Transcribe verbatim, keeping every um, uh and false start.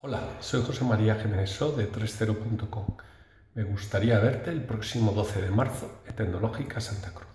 Hola, soy José María Jiménez So de tres cero punto com. Me gustaría verte el próximo doce de marzo en Tecnológica Santa Cruz.